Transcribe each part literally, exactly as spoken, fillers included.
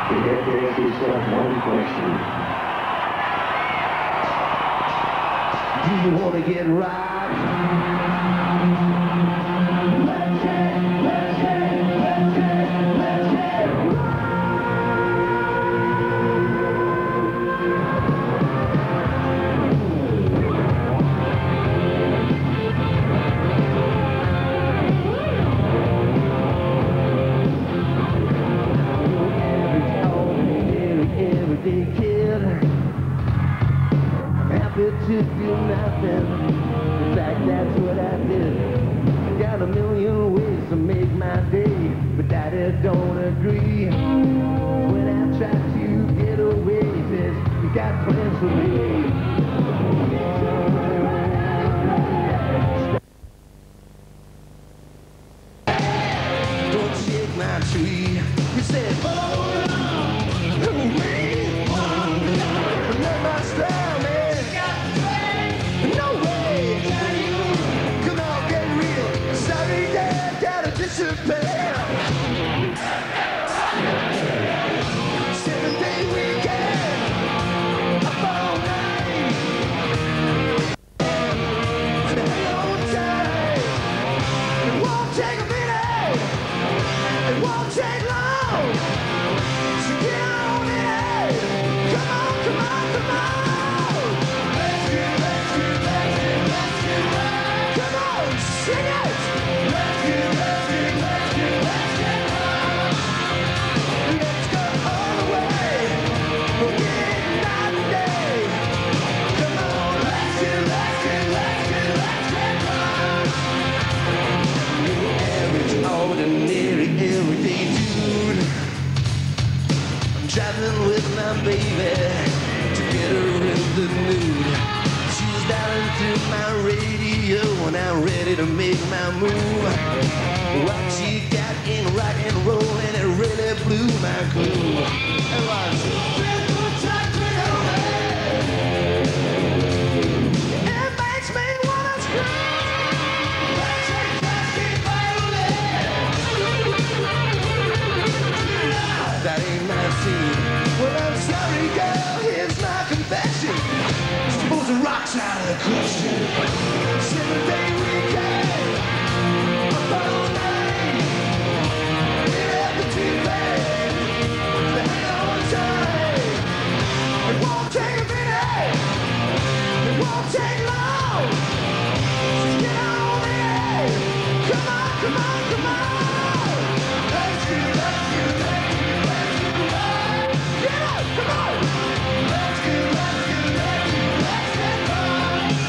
You have to ask yourself one question. Do you want to get right? Let's get, let's get, let's get, let's get right. Kid, happy to do nothing. In fact, that's what I did. Got a million ways to make my day, but Daddy don't agree. When I try to get away, he says, you got plans for me. Don't shake my tree. He said, oh, no, me. Seven-day weekend, up all night. Hang on tight. It won't take a minute. It won't take long. So get on in. Come on, come on, come on. Let's get, let's get, let's get, let's get right. Come on, sing it. Let's get, let's get, let's get, let's get right. Let's go all the way. We'll get night and day. Come on, let's get, let's get, let's get, let's get right. Average, ordinary, everyday dude. I'm traveling with my baby to get her in the mood. She's dialing through my radio and I'm ready to make my move. What she got in rock and roll and it really blew my cool. It was it makes me wanna scream. Let's take that keep that ain't my scene. Well, I'm sorry, girl, here's my confession. Suppose the rock's out of the question. Seven-day weekend, up all night. We're at the T V, so hang on tight. It won't take a minute. It won't take long. So get on in. Come on, come on, come on. Let's get, let's get, let's get, let's get right. Get up, come on. Let's get, let's get, let's get, let's get right.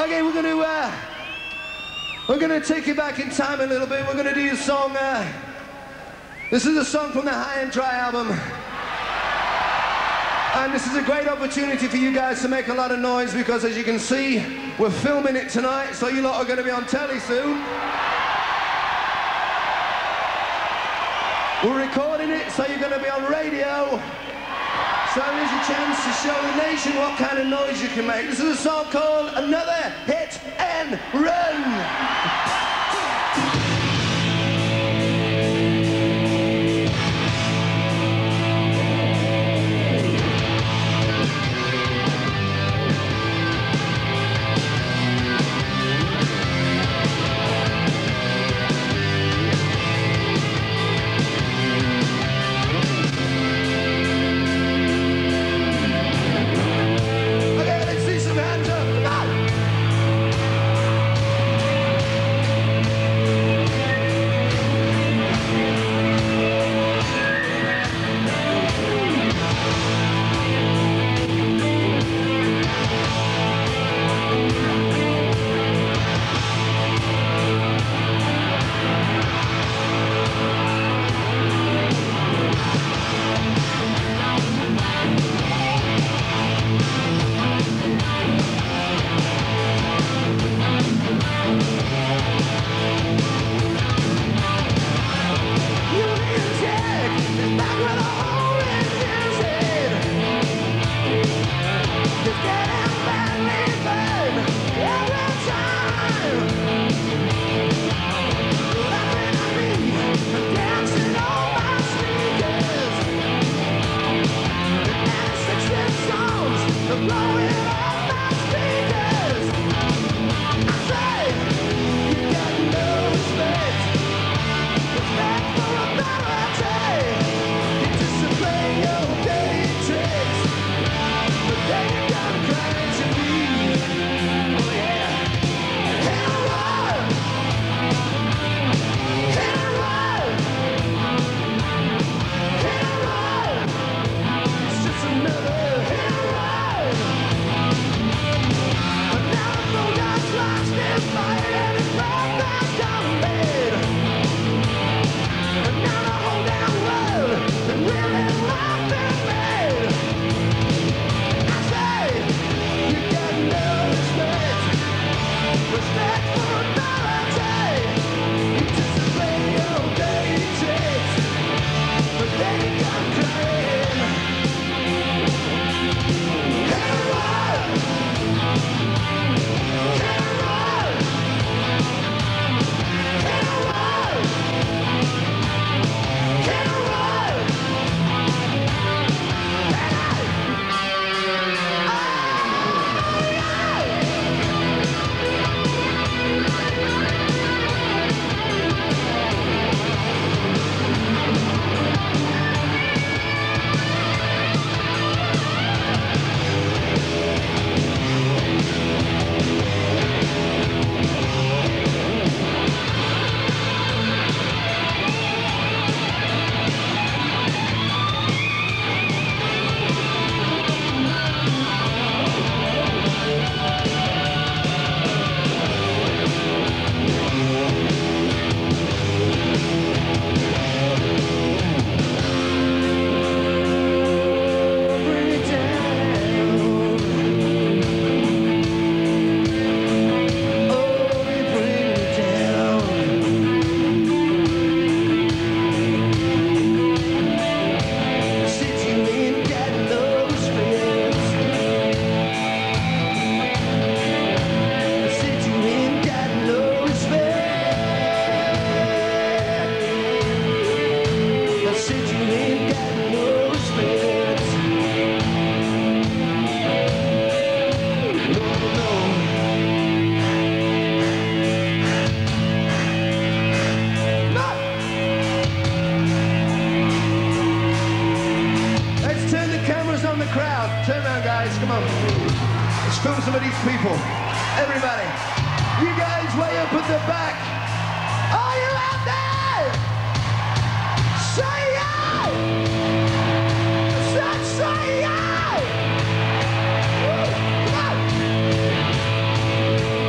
Okay, we're gonna uh, we're gonna take you back in time a little bit. We're gonna do a song. Uh, this is a song from the High and Dry album, and this is a great opportunity for you guys to make a lot of noise because, as you can see, we're filming it tonight, so you lot are gonna be on telly soon. We're recording it, so you're gonna be on radio. So here's your chance to show the nation what kind of noise you can make. This is a song called Another Hit and Run. Film some of these people. Everybody. You guys way up at the back. Are you out there? Say yeah! Say, say yeah! Woo, come on!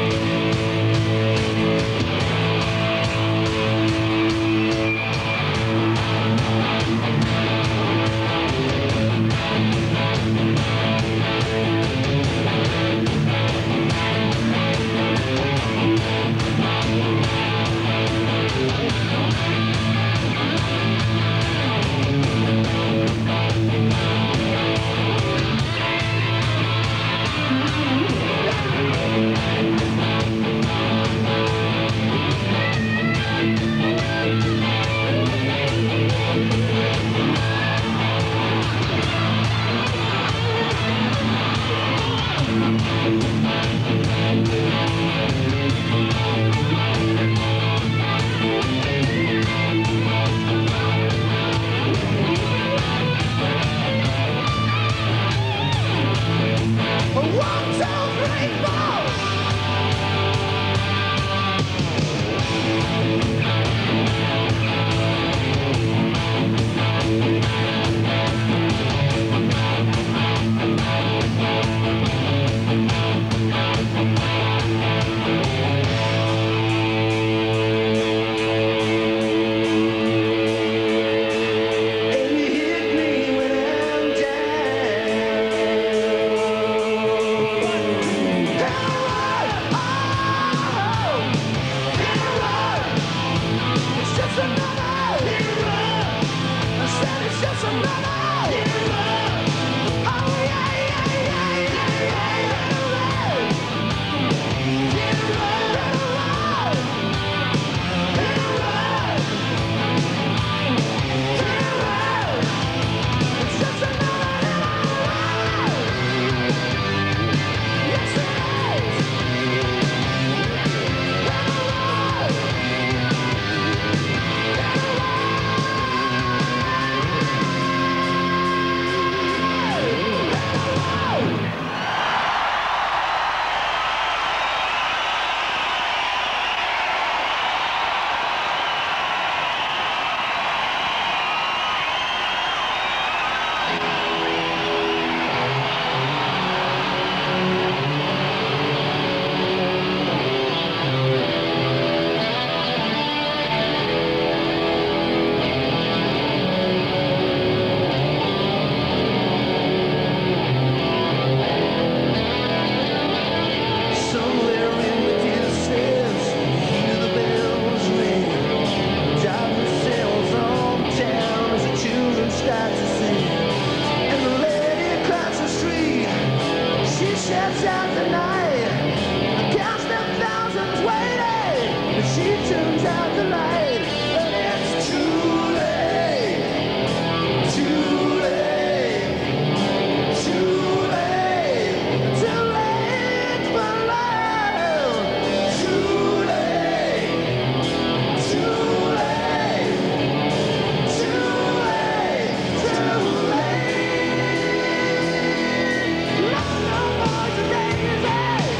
stretch out the night. Counts them thousands waiting. And she turns out the light. But it's too late. Too late. Too late. Too late for love. Too late. Too late. Too late. Too late. Love no more today's day.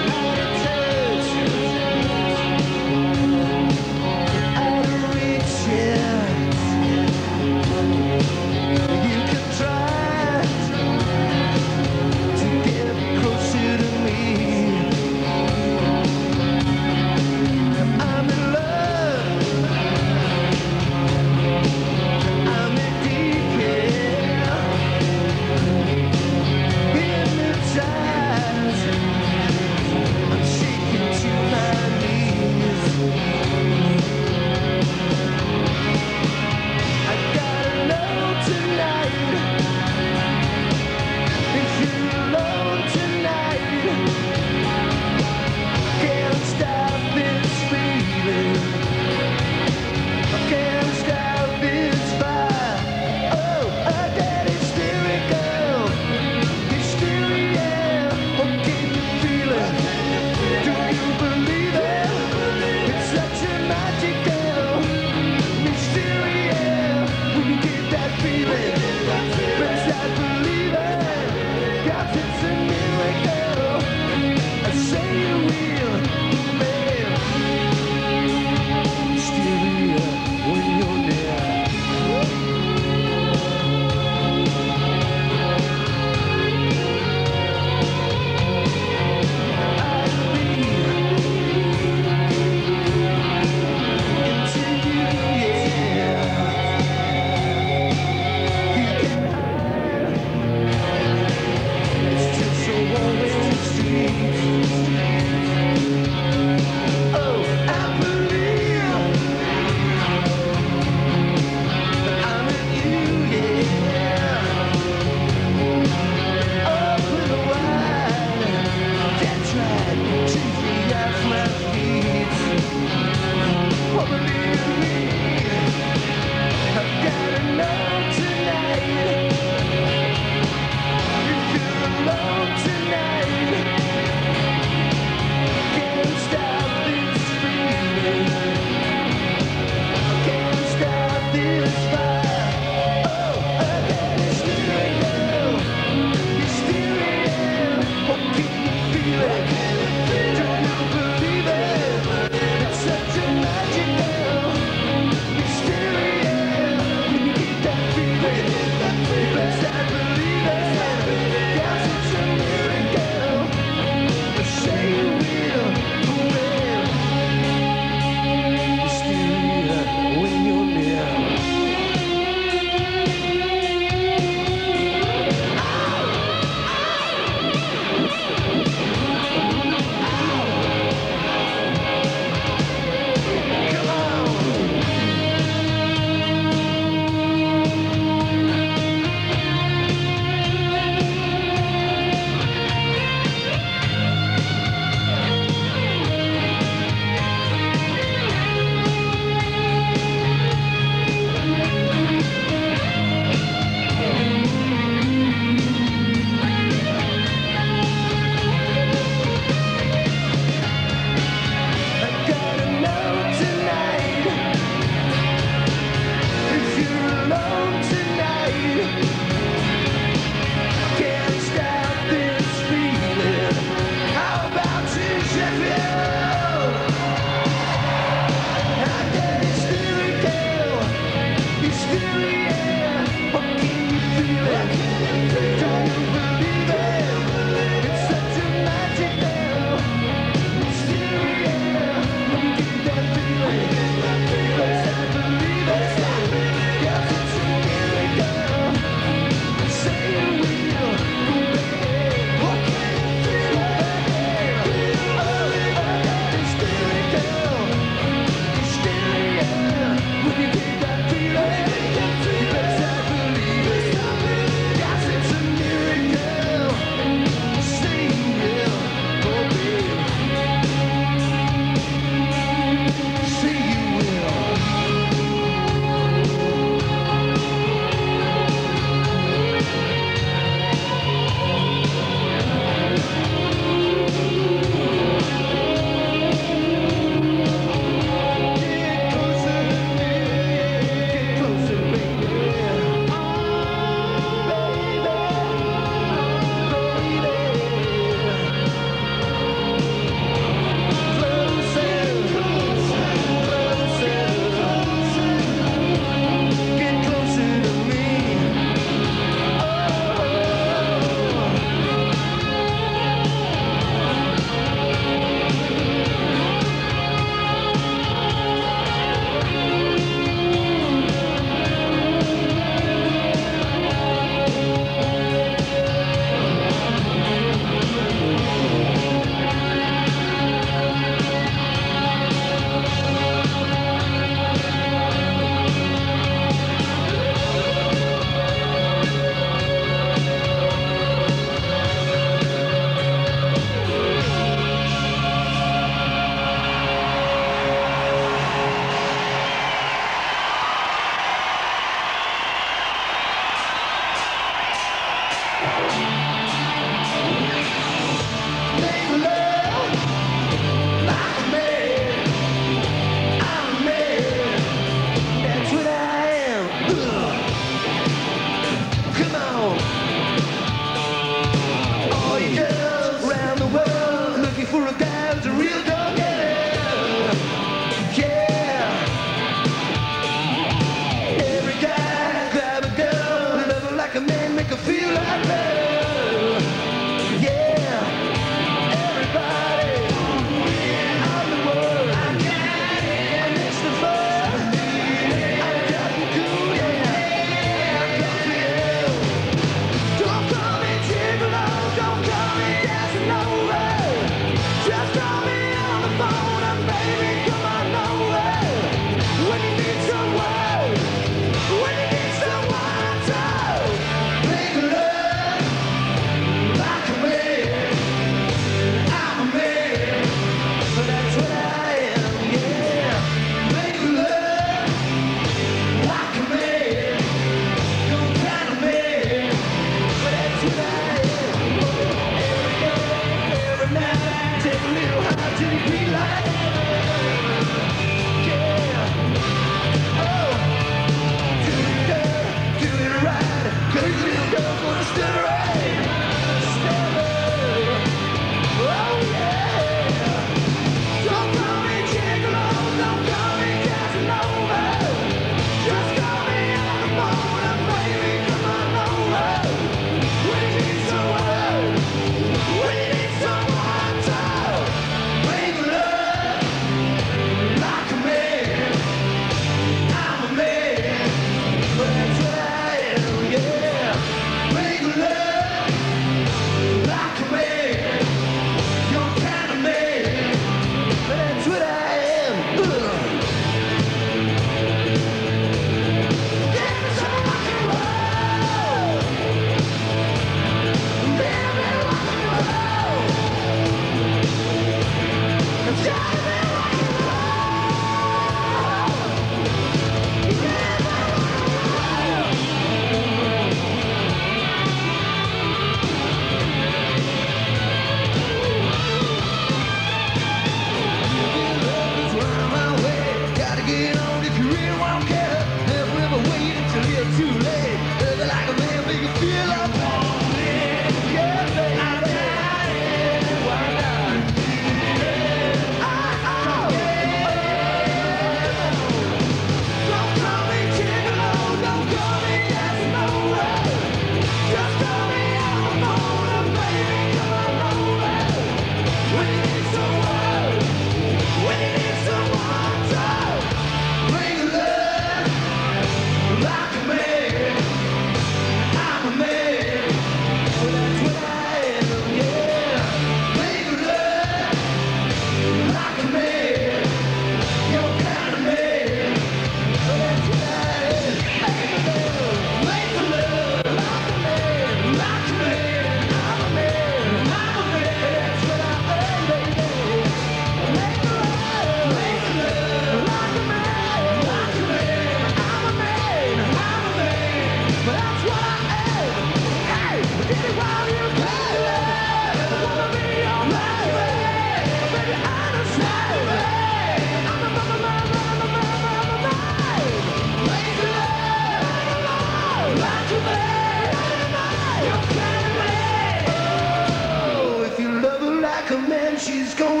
she's gonna